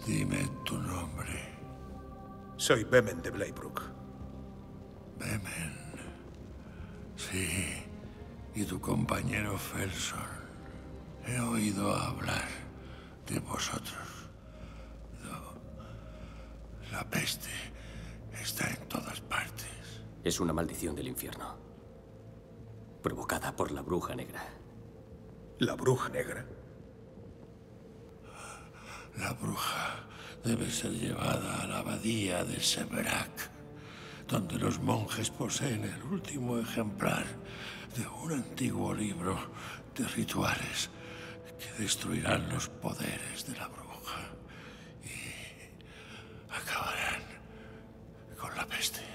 Dime tu nombre. Soy Bemen de Blaybrook. Bemen. Sí. Y tu compañero Felson. He oído hablar de vosotros. La peste está en todas partes. Es una maldición del infierno. Provocada por la bruja negra. ¿La bruja negra? La bruja debe ser llevada a la abadía de Severac, donde los monjes poseen el último ejemplar de un antiguo libro de rituales que destruirán los poderes de la bruja y acabarán con la peste.